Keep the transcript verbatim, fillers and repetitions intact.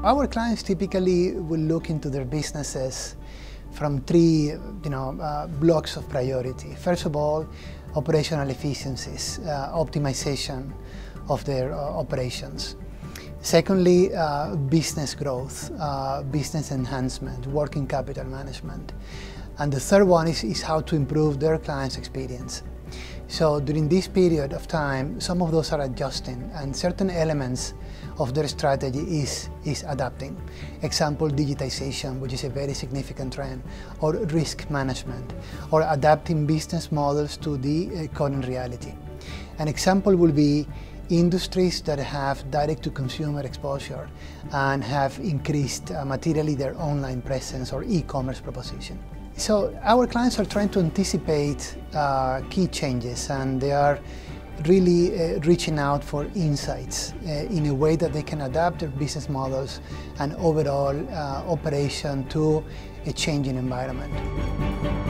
Our clients typically will look into their businesses from three you know, uh, blocks of priority. First of all, operational efficiencies, uh, optimization of their uh, operations. Secondly, uh, business growth, uh, business enhancement, working capital management. And the third one is, is how to improve their client's experience. So during this period of time, some of those are adjusting, and certain elements of their strategy is, is adapting. Example, digitization, which is a very significant trend, or risk management, or adapting business models to the uh, current reality. An example will be industries that have direct-to-consumer exposure and have increased uh, materially their online presence or e-commerce proposition. So our clients are trying to anticipate uh, key changes, and they are really uh, reaching out for insights uh, in a way that they can adapt their business models and overall uh, operation to a changing environment.